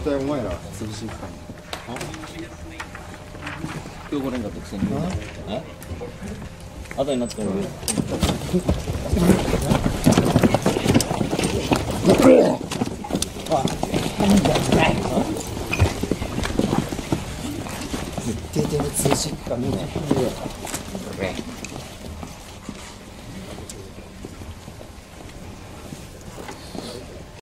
対お前ら潰しに来たの。 今日来れんかったくせに。え？後になっても言う。 徹底的に通信感ね。